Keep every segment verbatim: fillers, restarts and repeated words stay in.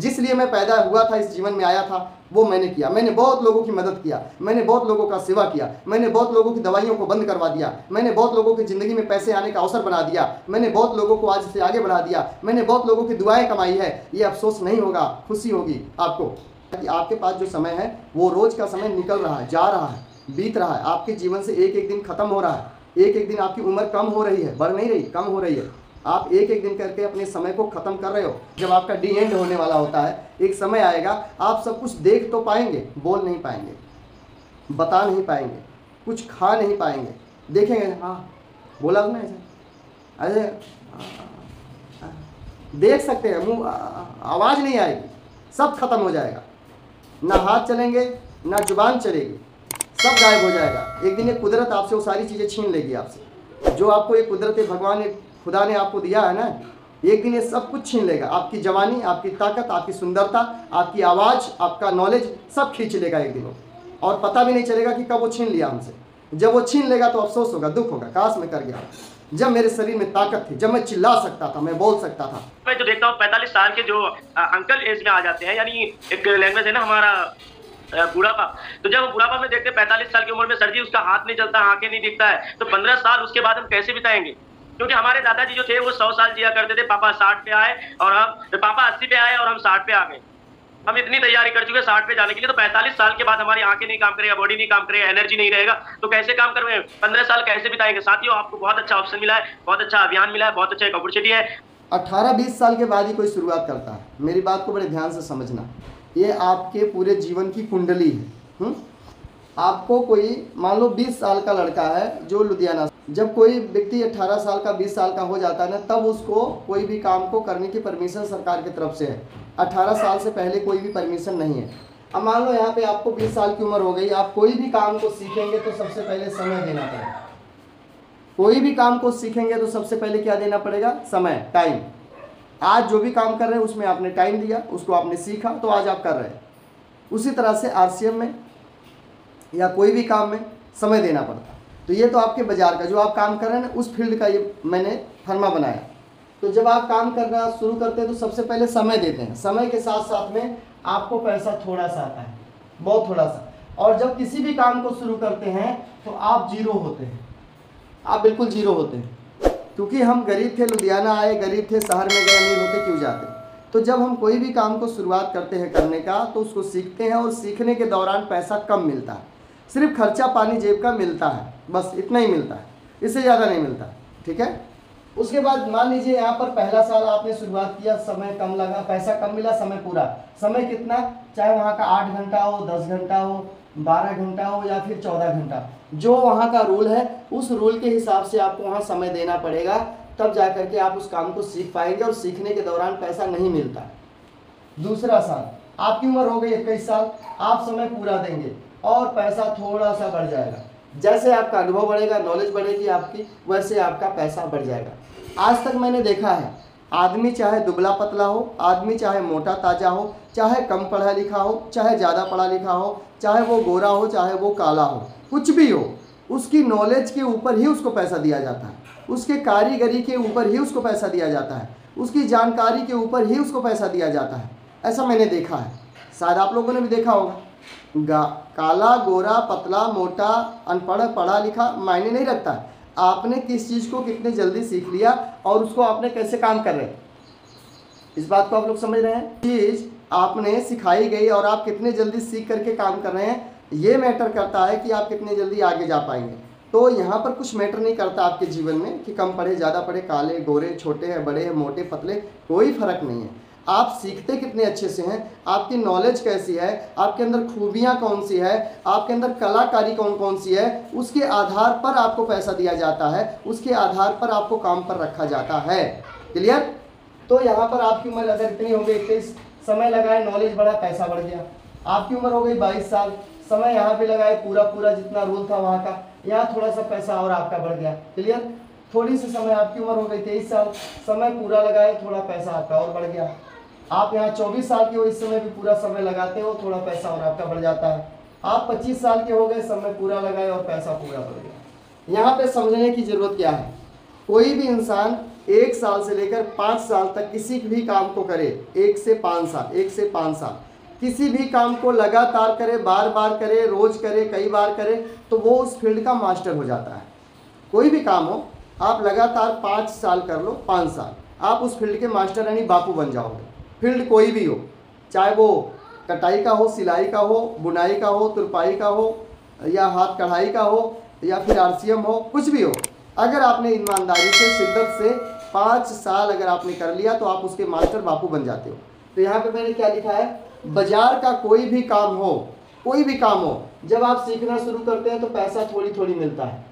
जिस लिए मैं पैदा हुआ था, इस जीवन में आया था, वो मैंने किया। मैंने बहुत लोगों की मदद किया, मैंने बहुत लोगों का सेवा किया, मैंने बहुत लोगों की दवाइयों को बंद करवा दिया, मैंने बहुत लोगों की ज़िंदगी में पैसे आने का अवसर बना दिया, मैंने बहुत लोगों को आज से आगे बढ़ा दिया, मैंने बहुत लोगों की दुआएं कमाई है। ये अफसोस नहीं होगा, खुशी होगी आपको कि आपके पास जो समय है वो रोज़ का समय निकल रहा है, जा रहा है, बीत रहा है। आपके जीवन से एक एक दिन खत्म हो रहा है, एक एक दिन आपकी उम्र कम हो रही है, बढ़ नहीं रही, कम हो रही है। आप एक एक दिन करके अपने समय को ख़त्म कर रहे हो। जब आपका डी एंड होने वाला होता है, एक समय आएगा आप सब कुछ देख तो पाएंगे, बोल नहीं पाएंगे, बता नहीं पाएंगे, कुछ खा नहीं पाएंगे। देखेंगे, हाँ बोला ना ऐसे ऐसे देख सकते हैं, मुँह आवाज़ नहीं आएगी, सब खत्म हो जाएगा। ना हाथ चलेंगे, ना जुबान चलेगी, सब गायब हो जाएगा। एक दिन ये कुदरत आपसे वो सारी चीज़ें छीन लेगी आपसे, जो आपको ये कुदरत भगवान ने, खुदा ने आपको दिया है ना, एक दिन ये सब कुछ छीन लेगा। आपकी जवानी, आपकी ताकत, आपकी सुंदरता, आपकी आवाज़, आपका नॉलेज सब खींच लेगा एक दिन, और पता भी नहीं चलेगा कि कब वो छीन लिया हमसे। जब वो छीन लेगा तो अफसोस होगा, दुख होगा, काश मैं कर गया, जब मेरे शरीर में ताकत थी, जब मैं चिल्ला सकता था, मैं बोल सकता था। मैं जो देखता हूँ पैंतालीस साल के जो अंकल एज में आ जाते हैं, यानी एक लैंग्वेज है ना हमारा बुढ़ापा, तो जब बुढ़ापा में देखते हैं पैंतालीस साल की उम्र में, सर जी उसका हाथ नहीं चलता, आंखें नहीं दिखता है, तो पंद्रह साल उसके बाद हम कैसे बिताएंगे? क्योंकि हमारे दादाजी जो थे वो सौ साल जिया करते थे, पापा साठ पे आए और हम पापा अस्सी पे आए और हम साठ पे आ गए। हम इतनी तैयारी कर चुके हैं साठ पे जाने के लिए, तो पैंतालीस साल के बाद हमारी आंखें नहीं काम करेगा, बॉडी नहीं काम करेगा, एनर्जी नहीं रहेगा, तो कैसे काम करेंगे? पंद्रह साल कैसे बिताएंगे? साथियों, आपको बहुत अच्छा ऑप्शन मिला है, बहुत अच्छा अभियान मिला है, बहुत अच्छा एक अपॉर्चुनिटी है। अठारह बीस साल के बाद ही कोई शुरुआत करता है। मेरी बात को बड़े ध्यान से समझना, ये आपके पूरे जीवन की कुंडली है। हुँ? आपको कोई मान लो बीस साल का लड़का है जो लुधियाना, जब कोई व्यक्ति अठारह साल का बीस साल का हो जाता है ना, तब उसको कोई भी काम को करने की परमिशन सरकार की तरफ से है। अठारह साल से पहले कोई भी परमिशन नहीं है। अब मान लो यहाँ पे आपको बीस साल की उम्र हो गई, आप कोई भी काम को सीखेंगे तो सबसे पहले समय देना पड़ेगा। कोई भी काम को सीखेंगे तो सबसे पहले क्या देना पड़ेगा? समय, टाइम। आज जो भी काम कर रहे हैं उसमें आपने टाइम दिया, उसको आपने सीखा, तो आज आप कर रहे हैं। उसी तरह से आर सी एम में या कोई भी काम में समय देना पड़ता है। तो ये तो आपके बाजार का जो आप काम कर रहे हैं ना, उस फील्ड का ये मैंने फर्मा बनाया। तो जब आप काम करना शुरू करते हैं तो सबसे पहले समय देते हैं। समय के साथ साथ में आपको पैसा थोड़ा सा आता है, बहुत थोड़ा सा। और जब किसी भी काम को शुरू करते हैं तो आप जीरो होते हैं, आप बिल्कुल जीरो होते हैं। क्योंकि हम गरीब थे, लुधियाना आए, गरीब थे, शहर में गए, अमीर होते क्यों जाते? तो जब हम कोई भी काम को शुरुआत करते हैं करने का, तो उसको सीखते हैं, और सीखने के दौरान पैसा कम मिलता है, सिर्फ खर्चा पानी जेब का मिलता है, बस इतना ही मिलता है, इससे ज़्यादा नहीं मिलता। ठीक है। उसके बाद मान लीजिए यहाँ पर पहला साल आपने शुरुआत किया, समय कम लगा, पैसा कम मिला, समय पूरा। समय कितना? चाहे वहाँ का आठ घंटा हो, दस घंटा हो, बारह घंटा हो या फिर चौदह घंटा, जो वहाँ का रूल है उस रूल के हिसाब से आपको वहाँ समय देना पड़ेगा, तब जा करके आप उस काम को सीख पाएंगे। और सीखने के दौरान पैसा नहीं मिलता। दूसरा साल, आपकी उम्र हो गई इक्कीस साल, आप समय पूरा देंगे और पैसा थोड़ा सा बढ़ जाएगा। जैसे आपका अनुभव बढ़ेगा, नॉलेज बढ़ेगी आपकी, वैसे आपका पैसा बढ़ जाएगा। आज तक मैंने देखा है, आदमी चाहे दुबला पतला हो, आदमी चाहे मोटा ताजा हो, चाहे कम पढ़ा लिखा हो, चाहे ज़्यादा पढ़ा लिखा हो, चाहे वो गोरा हो, चाहे वो काला हो, कुछ भी हो, उसकी नॉलेज के ऊपर ही उसको पैसा दिया जाता है, उसके कारीगरी के ऊपर ही उसको पैसा दिया जाता है, उसकी जानकारी के ऊपर ही उसको पैसा दिया जाता है। ऐसा मैंने देखा है, शायद आप लोगों ने भी देखा होगा। काला, गोरा, पतला, मोटा, अनपढ़, पढ़ा लिखा मायने नहीं रखता है। आपने किस चीज़ को कितने जल्दी सीख लिया और उसको आपने कैसे काम कर रहे हैं, इस बात को आप लोग समझ रहे हैं। चीज़ आपने सिखाई गई और आप कितने जल्दी सीख करके काम कर रहे हैं, ये मैटर करता है कि आप कितने जल्दी आगे जा पाएंगे। तो यहाँ पर कुछ मैटर नहीं करता आपके जीवन में कि कम पढ़े, ज़्यादा पढ़े, काले, गोरे, छोटे हैं, बड़े हैं, मोटे, पतले, कोई फ़र्क नहीं है। आप सीखते कितने अच्छे से हैं, आपकी नॉलेज कैसी है, आपके अंदर खूबियाँ कौन सी है, आपके अंदर कलाकारी कौन कौन सी है, उसके आधार पर आपको पैसा दिया जाता है, उसके आधार पर आपको काम पर रखा जाता है। क्लियर। तो यहाँ पर आपकी उम्र अगर इतनी हो गई, इक्कीस, समय लगाए, नॉलेज बढ़ा, पैसा बढ़ गया। आपकी उम्र हो गई बाईस साल, समय यहाँ पे लगाए, पूरा पूरा जितना रूल था वहाँ का, यहाँ थोड़ा सा पैसा और आपका बढ़ गया। क्लियर। थोड़ी सी समय, आपकी उम्र हो गई तेईस साल, समय पूरा लगाए, थोड़ा पैसा आपका और बढ़ गया। आप यहाँ चौबीस साल के हो, इस समय भी पूरा समय लगाते हो, थोड़ा पैसा और आपका बढ़ जाता है। आप पच्चीस साल के हो गए, समय पूरा लगाए और पैसा पूरा बढ़ गया। यहाँ पे समझने की ज़रूरत क्या है, कोई भी इंसान एक साल से लेकर पाँच साल तक किसी भी काम को करे, एक से पाँच साल एक से पाँच साल किसी भी काम को लगातार करे, बार बार करे, रोज करे, कई बार करे, तो वो उस फील्ड का मास्टर हो जाता है। कोई भी काम हो, आप लगातार पाँच साल कर लो, पाँच साल आप उस फील्ड के मास्टर यानी बापू बन जाओगे। फील्ड कोई भी हो, चाहे वो कटाई का हो, सिलाई का हो, बुनाई का हो, तुरपाई का हो, या हाथ कढ़ाई का हो, या फिर आरसीएम हो, कुछ भी हो, अगर आपने ईमानदारी से, शिद्दत से पाँच साल अगर आपने कर लिया तो आप उसके मास्टर बापू बन जाते हो। तो यहाँ पे मैंने क्या लिखा है, बाजार का कोई भी काम हो, कोई भी काम हो, जब आप सीखना शुरू करते हैं तो पैसा थोड़ी थोड़ी मिलता है,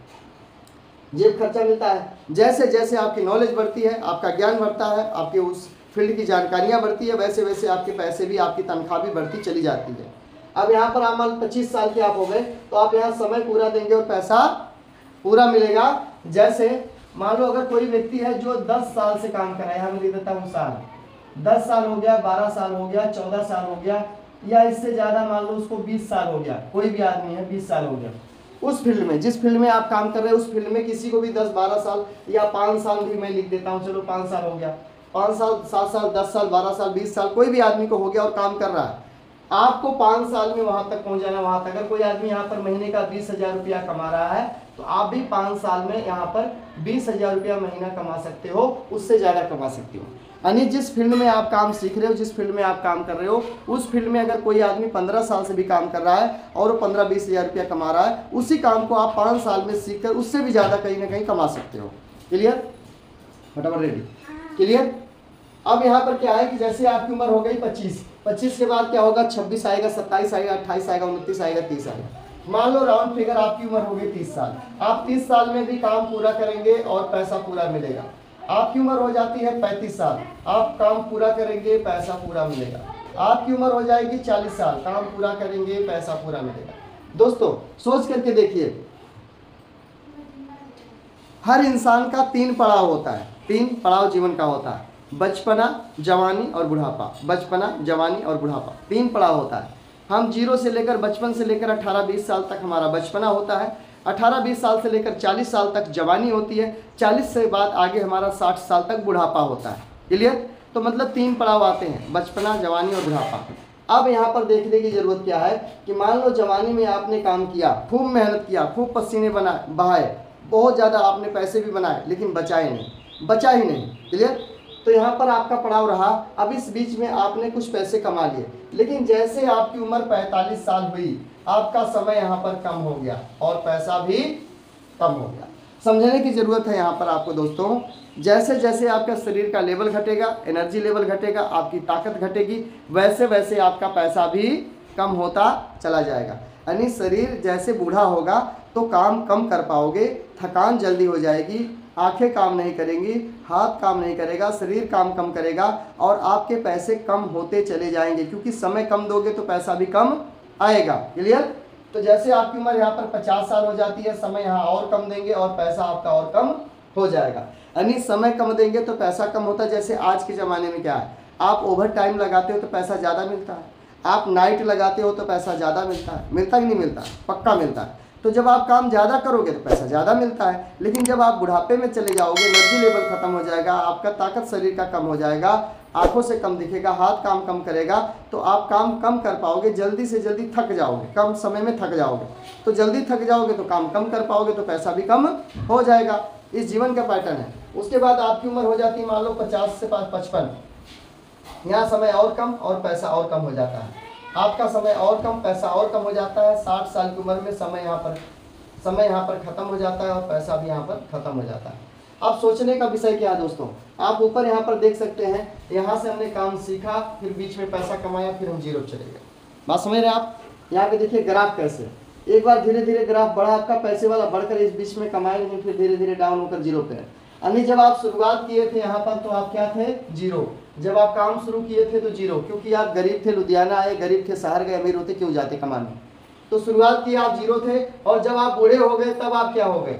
जेब खर्चा मिलता है। जैसे जैसे आपकी नॉलेज बढ़ती है, आपका ज्ञान बढ़ता है, आपके उस फील्ड की जानकारियाँ बढ़ती है, वैसे वैसे आपके पैसे भी, आपकी तनख्वाह भी बढ़ती चली जाती है। अब यहाँ पर आप मान पच्चीस साल के आप हो गए तो आप यहाँ समय पूरा देंगे और पैसा पूरा मिलेगा। जैसे मान लो अगर कोई व्यक्ति है जो दस साल से काम कर रहा है, यहाँ मैं लिख देता हूँ साल, दस साल हो गया, बारह साल हो गया, चौदह साल हो गया, या इससे ज़्यादा मान लो उसको बीस साल हो गया, कोई भी आदमी है बीस साल हो गया उस फील्ड में, जिस फील्ड में आप काम कर रहे हैं उस फील्ड में किसी को भी दस बारह साल या पाँच साल भी मैं लिख देता हूँ, चलो पाँच साल हो गया, पाँच साल, सात साल, दस साल, बारह साल, बीस साल, कोई भी आदमी को हो गया और काम कर रहा है, आपको पाँच साल में वहाँ तक पहुँच जाना। वहाँ तक अगर कोई आदमी यहाँ पर महीने का बीस हजार रुपया कमा रहा है तो आप भी पाँच साल में यहाँ पर बीस हजार रुपया महीना कमा सकते हो, उससे ज़्यादा कमा सकते हो। यानी जिस फील्ड में आप काम सीख रहे हो, जिस फील्ड में आप काम कर रहे हो, उस फील्ड में अगर कोई आदमी पंद्रह साल से भी काम कर रहा है और वो पंद्रह बीस हजार रुपया कमा रहा है, उसी काम को आप पाँच साल में सीख कर उससे भी ज़्यादा कहीं ना कहीं कमा सकते हो। क्लियर? फटाफट रेडी? क्लियर? अब यहाँ पर क्या है कि जैसे आपकी उम्र हो गई पच्चीस, पच्चीस के बाद क्या होगा, छब्बीस आएगा, सत्ताईस आएगा, अट्ठाईस आएगा, उनतीस आएगा, तीस आएगा। मान लो राउंड फिगर आपकी उम्र हो गई तीस साल, आप तीस साल में भी काम पूरा करेंगे और पैसा पूरा मिलेगा। आपकी उम्र हो जाती है पैंतीस साल, आप काम पूरा करेंगे, पैसा पूरा मिलेगा। आपकी उम्र हो जाएगी चालीस साल, काम पूरा करेंगे, पैसा पूरा मिलेगा। दोस्तों सोच करके देखिए, हर इंसान का तीन पड़ाव होता है, तीन पड़ाव जीवन का होता है, बचपना, जवानी और बुढ़ापा। बचपना, जवानी और बुढ़ापा, तीन पड़ाव होता है। हम जीरो से लेकर, बचपन से लेकर अठारह बीस साल तक हमारा बचपना होता है, अठारह बीस साल से लेकर चालीस साल तक जवानी होती है, चालीस से बाद आगे हमारा साठ साल तक बुढ़ापा होता है। क्लियर? तो मतलब तीन पड़ाव आते हैं, बचपना, जवानी और बुढ़ापा। अब यहाँ पर देखने की जरूरत क्या है कि मान लो जवानी में आपने काम किया, खूब मेहनत किया, खूब पसीने बना बहाए, बहुत ज़्यादा आपने पैसे भी बनाए, लेकिन बचाए नहीं, बचा ही नहीं। क्लियर? तो यहाँ पर आपका पड़ाव रहा। अब इस बीच में आपने कुछ पैसे कमा लिए, लेकिन जैसे आपकी उम्र पैंतालीस साल हुई, आपका समय यहाँ पर कम हो गया और पैसा भी कम हो गया। समझने की ज़रूरत है यहाँ पर आपको दोस्तों। जैसे जैसे आपका शरीर का लेवल घटेगा, एनर्जी लेवल घटेगा, आपकी ताकत घटेगी, वैसे वैसे आपका पैसा भी कम होता चला जाएगा। यानी शरीर जैसे बूढ़ा होगा तो काम कम कर पाओगे, थकान जल्दी हो जाएगी, आंखें काम नहीं करेंगी, हाथ काम नहीं करेगा, शरीर काम कम करेगा और आपके पैसे कम होते चले जाएंगे, क्योंकि समय कम दोगे तो पैसा भी कम आएगा। क्लियर? तो जैसे आपकी उम्र यहाँ पर पचास साल हो जाती है, समय यहाँ और कम देंगे और पैसा आपका और कम हो जाएगा। यानी समय कम देंगे तो पैसा कम होता है। जैसे आज के ज़माने में क्या है, आप ओवर टाइम लगाते हो तो पैसा ज़्यादा मिलता है, आप नाइट लगाते हो तो पैसा ज़्यादा मिलता है। मिलता कि नहीं मिलता? पक्का मिलता है। तो जब आप काम ज़्यादा करोगे तो पैसा ज़्यादा मिलता है, लेकिन जब आप बुढ़ापे में चले जाओगे, एनर्जी लेवल खत्म हो जाएगा, आपका ताकत शरीर का कम हो जाएगा, आंखों से कम दिखेगा, हाथ काम कम करेगा, तो आप काम कम कर पाओगे, जल्दी से जल्दी थक जाओगे, कम समय में थक जाओगे। तो जल्दी थक जाओगे तो काम कम कर पाओगे, तो पैसा भी कम हो जाएगा। इस जीवन का पैटर्न है। उसके बाद आपकी उम्र हो जाती है मान लो पचास से पचपन, यहाँ समय और कम और पैसा और कम हो जाता है। आपका समय और कम, पैसा और कम हो जाता है। साठ साल की उम्र में समय यहाँ पर समय यहाँ पर ख़त्म हो जाता है और पैसा भी यहाँ पर ख़त्म हो जाता है। अब सोचने का विषय क्या है दोस्तों, आप ऊपर यहाँ पर देख सकते हैं, यहाँ से हमने काम सीखा, फिर बीच में पैसा कमाया, फिर हम जीरो चले गए। बात समझ रहे हैं आप? यहाँ पे देखिए ग्राफ कैसे, एक बार धीरे धीरे ग्राफ बढ़ा आपका, पैसे वाला बढ़कर इस बीच में कमाए, लेकिन फिर धीरे धीरे डाउन होकर जीरो पे है। यानी जब आप शुरुआत किए थे यहाँ पर तो आप क्या थे? जीरो। जब आप काम शुरू किए थे तो जीरो, क्योंकि आप गरीब थे, लुधियाना आए, गरीब थे, शहर गए, अमीर होते क्यों जाते कमाने। तो शुरुआत की आप जीरो थे, और जब आप बूढ़े हो गए तब आप क्या हो गए?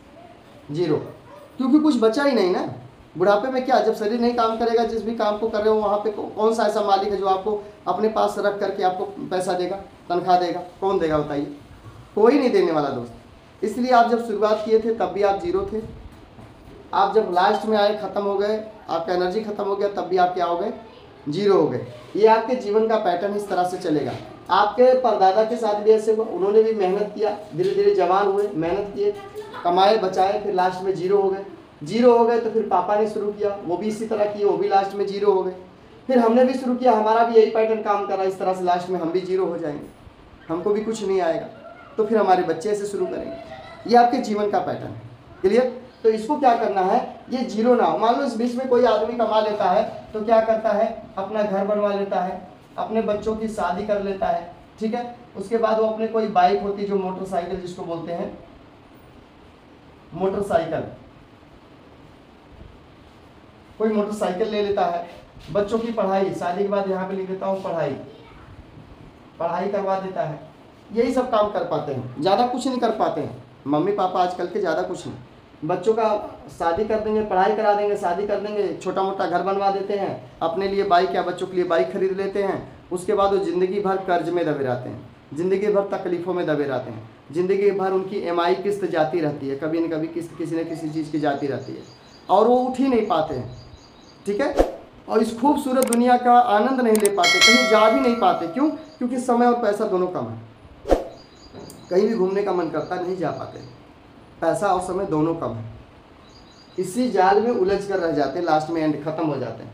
जीरो, क्योंकि कुछ बचा ही नहीं ना। बुढ़ापे में क्या, जब शरीर नहीं काम करेगा, जिस भी काम को कर रहे हो वहाँ पे कौन सा ऐसा मालिक है जो आपको अपने पास रख करके आपको पैसा देगा, तनख्वाह देगा? कौन देगा बताइए? कोई नहीं देने वाला दोस्त। इसलिए आप जब शुरुआत किए थे तब भी आप जीरो थे, आप जब लास्ट में आए, ख़त्म हो गए, आपका एनर्जी ख़त्म हो गया, तब भी आप क्या हो गए, जीरो हो गए। ये आपके जीवन का पैटर्न इस तरह से चलेगा। आपके परदादा के साथ भी ऐसे हुआ, उन्होंने भी मेहनत किया, धीरे धीरे जवान हुए, मेहनत किए, कमाए बचाए, फिर लास्ट में जीरो हो गए। जीरो हो गए तो फिर पापा ने शुरू किया, वो भी इसी तरह किए, वो भी लास्ट में जीरो हो गए। फिर हमने भी शुरू किया, हमारा भी यही पैटर्न काम कर रहा है, इस तरह से लास्ट में हम भी जीरो हो जाएंगे, हमको भी कुछ नहीं आएगा। तो फिर हमारे बच्चे ऐसे शुरू करेंगे। ये आपके जीवन का पैटर्न है। क्लियर? तो इसको क्या करना है, ये जीरो ना हो। मान लो इस बीच में कोई आदमी कमा लेता है तो क्या करता है, अपना घर बनवा लेता है, अपने बच्चों की शादी कर लेता है, ठीक है। उसके बाद वो अपने कोई बाइक होती है, जो मोटरसाइकिल जिसको बोलते हैं, मोटरसाइकिल, कोई मोटरसाइकिल ले लेता है। बच्चों की पढ़ाई, शादी के बाद यहाँ पे लिख देता हूँ पढ़ाई, पढ़ाई करवा देता है। यही सब काम कर पाते हैं, ज़्यादा कुछ नहीं कर पाते हैं मम्मी पापा आजकल के, ज़्यादा कुछ नहीं। बच्चों का शादी कर देंगे, पढ़ाई करा देंगे, शादी कर देंगे, छोटा मोटा घर बनवा देते हैं, अपने लिए बाइक या बच्चों के लिए बाइक खरीद लेते हैं। उसके बाद वो ज़िंदगी भर कर्ज में दबे रहते हैं, ज़िंदगी भर तकलीफ़ों में दबे रहते हैं, ज़िंदगी भर उनकी एम आई किस्त जाती रहती है, कभी न कभी किस्त किसी न किसी चीज़ की जाती रहती है, और वो उठ ही नहीं पाते हैं, ठीक है। और इस खूबसूरत दुनिया का आनंद नहीं ले पाते, कहीं जा भी नहीं पाते। क्यों? क्योंकि समय और पैसा दोनों कम है। कहीं भी घूमने का मन करता, नहीं जा पाते, पैसा और समय दोनों कम है। इसी जाल में उलझ कर रह जाते हैं, लास्ट में एंड खत्म हो जाते हैं।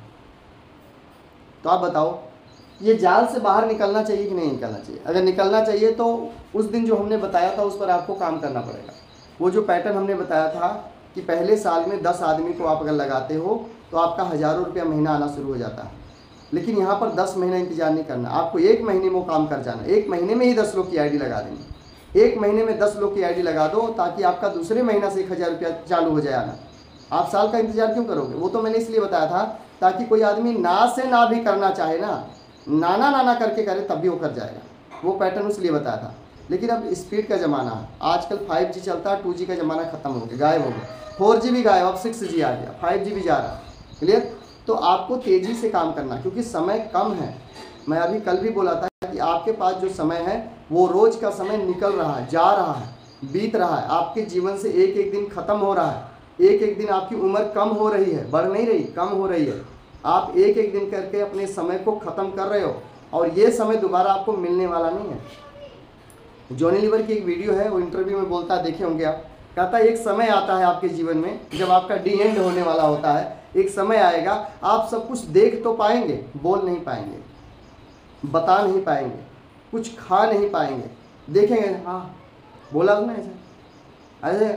तो आप बताओ, ये जाल से बाहर निकलना चाहिए कि नहीं निकलना चाहिए? अगर निकलना चाहिए तो उस दिन जो हमने बताया था उस पर आपको काम करना पड़ेगा। वो जो पैटर्न हमने बताया था कि पहले साल में दस आदमी को आप अगर लगाते हो तो आपका हज़ारों रुपया महीना आना शुरू हो जाता है। लेकिन यहाँ पर दस महीना इंतजार नहीं करना, आपको एक महीने में वो काम कर जाना। एक महीने में ही दस लोग की आई डी लगा देंगे, एक महीने में दस लोग की आई डी लगा दो, ताकि आपका दूसरे महीना से एक हज़ार रुपया चालू हो जाए आना। आप साल का इंतजार क्यों करोगे? वो तो मैंने इसलिए बताया था ताकि कोई आदमी ना से ना भी करना चाहे ना, नाना नाना करके करे तब भी वो कर जाएगा। वो पैटर्न इसलिए बताया था। लेकिन अब स्पीड का ज़माना है, आजकल फाइव जी चलता है, टू जी का ज़माना खत्म हो गया, गायब हो गया, फोर जी भी गायब, अब सिक्स जी आ गया, फाइव जी भी जा रहा है। क्लियर? तो आपको तेज़ी से काम करना, क्योंकि समय कम है। मैं अभी कल भी बोला था कि आपके पास जो समय है वो रोज़ का समय निकल रहा है, जा रहा है, बीत रहा है, आपके जीवन से एक एक दिन ख़त्म हो रहा है, एक एक दिन आपकी उम्र कम हो रही है, बढ़ नहीं रही, कम हो रही है। आप एक एक दिन करके अपने समय को ख़त्म कर रहे हो, और ये समय दोबारा आपको मिलने वाला नहीं है। जॉनी लीवर की एक वीडियो है, वो इंटरव्यू में बोलता है, देखे होंगे आप। कहता है एक समय आता है आपके जीवन में जब आपका डी एंड होने वाला होता है, एक समय आएगा आप सब कुछ देख तो पाएंगे, बोल नहीं पाएंगे, बता नहीं पाएंगे, कुछ खा नहीं पाएंगे, देखेंगे हाँ बोला ना ऐसे ऐसे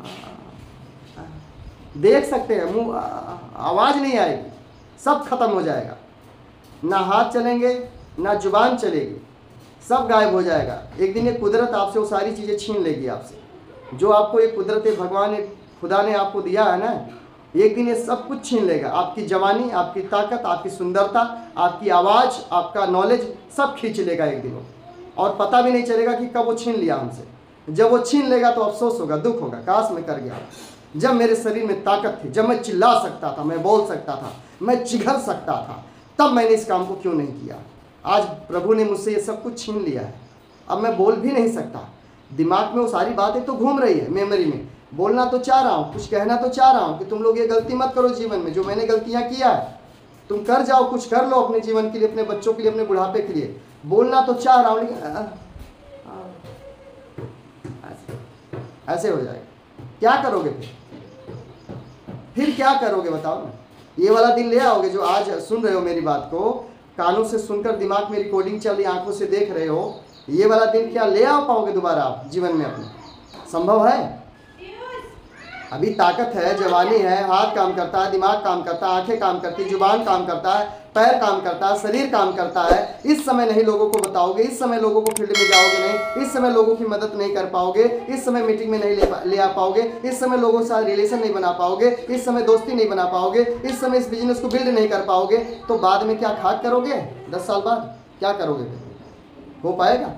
देख सकते हैं, मुंह आवाज़ नहीं आएगी, सब खत्म हो जाएगा, ना हाथ चलेंगे ना जुबान चलेगी, सब गायब हो जाएगा। एक दिन ये कुदरत आपसे वो सारी चीज़ें छीन लेगी आपसे, जो आपको ये कुदरत भगवान ने खुदा ने आपको दिया है ना, एक दिन ये सब कुछ छीन लेगा। आपकी जवानी, आपकी ताकत, आपकी सुंदरता, आपकी आवाज़, आपका नॉलेज सब खींच लेगा एक दिन, और पता भी नहीं चलेगा कि कब वो छीन लिया हमसे। जब वो छीन लेगा तो अफसोस होगा, दुख होगा, काश मैं कर गया, जब मेरे शरीर में ताकत थी, जब मैं चिल्ला सकता था, मैं बोल सकता था, मैं चिघल सकता था, तब मैंने इस काम को क्यों नहीं किया। आज प्रभु ने मुझसे ये सब कुछ छीन लिया है, अब मैं बोल भी नहीं सकता। दिमाग में वो सारी बातें तो घूम रही है मेमोरी में, बोलना तो चाह रहा हूँ, कुछ कहना तो चाह रहा हूँ कि तुम लोग ये गलती मत करो जीवन में, जो मैंने गलतियाँ किया है तुम कर जाओ, कुछ कर लो अपने जीवन के लिए, अपने बच्चों के लिए, अपने बुढ़ापे के लिए। बोलना तो चाह रहा हूँ लेकिन ऐसे हो जाएगा। क्या करोगे फिर फिर क्या करोगे बताओ ना। ये वाला दिन ले आओगे जो आज सुन रहे हो मेरी बात को, कानों से सुनकर, दिमाग में रिकॉर्डिंग चल रही, आंखों से देख रहे हो, ये वाला दिन क्या ले आ पाओगे दोबारा आप जीवन में अपने? संभव है? अभी ताकत है, जवानी है, हाथ काम करता है, दिमाग काम करता है, आंखें काम करती है, जुबान काम करता है, पैर काम करता है, शरीर काम करता है। इस समय नहीं लोगों को बताओगे, इस समय लोगों को फील्ड में जाओगे नहीं, इस समय लोगों की मदद नहीं कर पाओगे, इस समय मीटिंग में नहीं ले, ले आ पाओगे, इस समय लोगों के साथ रिलेशन नहीं बना पाओगे, इस समय दोस्ती नहीं बना पाओगे, इस समय इस बिजनेस को बिल्ड नहीं कर पाओगे, तो बाद में क्या खाक करोगे? दस साल बाद क्या करोगे? हो पाएगा?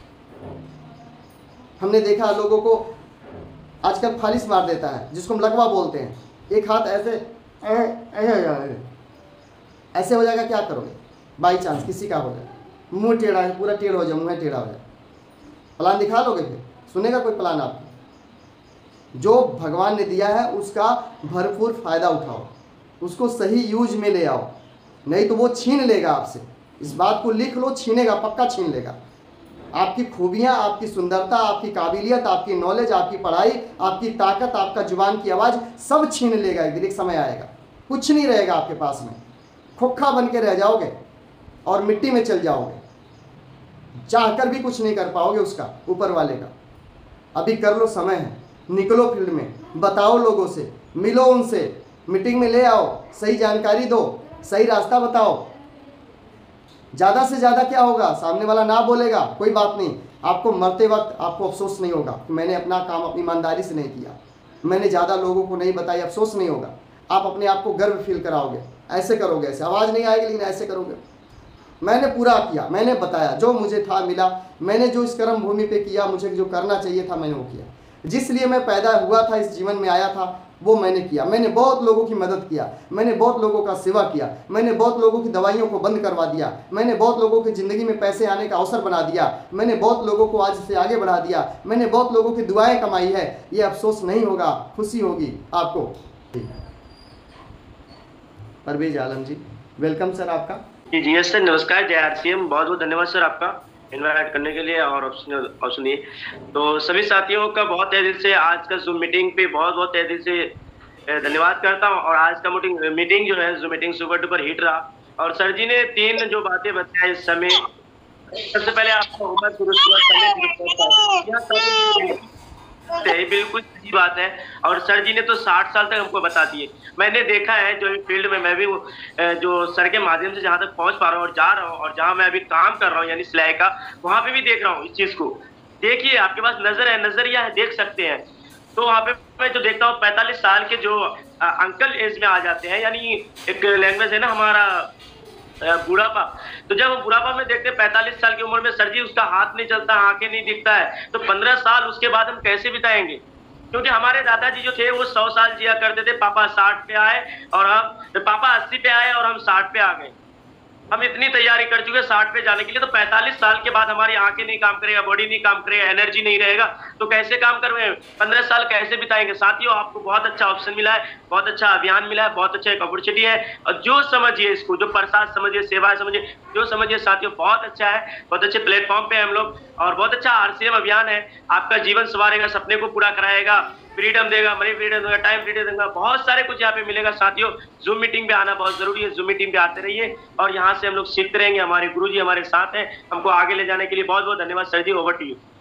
हमने देखा लोगों को आजकल फालिश मार देता है, जिसको हम लकवा बोलते हैं। एक हाथ ऐसे ऐसे ऐसे हो जाएगा, क्या करोगे? बाई चांस किसी का हो जाए, मुंह टेढ़ा है, पूरा टेढ़ हो जाए, मुंह टेढ़ा हो जाए, प्लान दिखा दोगे? फिर सुनेगा कोई प्लान आपको? जो भगवान ने दिया है उसका भरपूर फ़ायदा उठाओ, उसको सही यूज में ले आओ, नहीं तो वो छीन लेगा आपसे। इस बात को लिख लो, छीनेगा, पक्का छीन लेगा। आपकी खूबियाँ, आपकी सुंदरता, आपकी काबिलियत, आपकी नॉलेज, आपकी पढ़ाई, आपकी ताकत, आपका जुबान की आवाज़ सब छीन लेगा। एक दिन एक समय आएगा, कुछ नहीं रहेगा आपके पास में, खोखा बन के रह जाओगे और मिट्टी में चल जाओगे, चाहकर भी कुछ नहीं कर पाओगे उसका, ऊपर वाले का। अभी कर लो, समय है, निकलो फील्ड में, बताओ लोगों से, मिलो उनसे, मीटिंग में ले आओ, सही जानकारी दो, सही रास्ता बताओ। ज़्यादा से ज़्यादा क्या होगा, सामने वाला ना बोलेगा, कोई बात नहीं, आपको मरते वक्त आपको अफसोस नहीं होगा कि मैंने अपना काम अपनी ईमानदारी से नहीं किया, मैंने ज़्यादा लोगों को नहीं बताई, अफसोस नहीं होगा। आप अपने आप को गर्व फील कराओगे, ऐसे करोगे, ऐसे आवाज़ नहीं आएगी लेकिन ऐसे करोगे, मैंने पूरा किया, मैंने बताया, जो मुझे था मिला, मैंने जो इस कर्म भूमि पे किया, मुझे जो करना चाहिए था मैंने वो किया, जिस लिए मैं पैदा हुआ था, इस जीवन में आया था, वो मैंने किया। मैंने बहुत लोगों की मदद किया, मैंने बहुत लोगों का सेवा किया, मैंने बहुत लोगों की दवाइयों को बंद करवा दिया, मैंने बहुत लोगों की ज़िंदगी में पैसे आने का अवसर बना दिया, मैंने बहुत लोगों को आज से आगे बढ़ा दिया, मैंने बहुत लोगों की दुआएं कमाई है। ये अफसोस नहीं होगा, खुशी होगी आपको। परवेज आलम जी, वेलकम सर आपका। जी जी यस सर, नमस्कार, जय आरसीएम। बहुत बहुत धन्यवाद सर आपका इनवाइट करने के लिए और और सुनिए। तो सभी साथियों का बहुत तहे दिल से आज का जूम मीटिंग पे बहुत बहुत तहे दिल से धन्यवाद करता हूं। और आज का मीटिंग मीटिंग जो है Zoom meeting super duper hit रहा। और सर जी ने तीन जो बातें बताई इस समय, सबसे पहले आपका उम्र दुरुस्त हुआ, समय बिल्कुल सही बात है। और सर जी ने तो साठ साल तक हमको बता दिए। मैंने देखा है जो फील्ड में मैं भी जो सर के माध्यम से जहाँ तक पहुंच पा रहा हूँ और जा रहा हूँ, और जहाँ मैं अभी काम कर रहा हूँ यानी सिलाई का, वहाँ पे भी देख रहा हूँ इस चीज को। देखिए, आपके पास नजर है, नजरिया है, देख सकते हैं। तो वहाँ पे मैं जो देखता हूँ पैंतालीस साल के जो अंकल एज में आ जाते हैं, यानी एक लैंग्वेज है ना हमारा बुढ़ापा। तो जब हम बुढ़ापा में देखते हैं पैंतालीस साल की उम्र में सर जी उसका हाथ नहीं चलता, आंखें नहीं दिखता है, तो पंद्रह साल उसके बाद हम कैसे बिताएंगे? क्योंकि हमारे दादाजी जो थे वो सौ साल जिया करते थे, पापा साठ पे आए और हम पापा अस्सी पे आए और हम साठ पे आ गए। हम इतनी तैयारी कर चुके साठ पे जाने के लिए, तो पैंतालीस साल के बाद हमारी आंखें नहीं काम करेगा, बॉडी नहीं काम करेगा, एनर्जी नहीं रहेगा, तो कैसे काम करेंगे? पंद्रह साल कैसे बिताएंगे? साथियों, आपको बहुत अच्छा ऑप्शन मिला है, बहुत अच्छा अभियान मिला है, बहुत अच्छा एक अपॉर्चुनिटी है। और जो समझिए इसको, जो प्रसाद समझिए, सेवा समझिए, जो समझिए साथियों, बहुत अच्छा है, बहुत अच्छे प्लेटफॉर्म पे हम लोग, और बहुत अच्छा आरसीएम अभियान है। आपका जीवन संवारेगा, सपने को पूरा कराएगा, फ्रीडम देगा, मनी फ्रीडम देगा, टाइम फ्रीडम देगा, बहुत सारे कुछ यहाँ पे मिलेगा। साथियों, जूम मीटिंग पे आना बहुत जरूरी है, जूम मीटिंग पे आते रहिए और यहाँ से हम लोग सीखते रहेंगे। हमारे गुरुजी हमारे साथ हैं, हमको आगे ले जाने के लिए। बहुत बहुत धन्यवाद sir ji, over to you.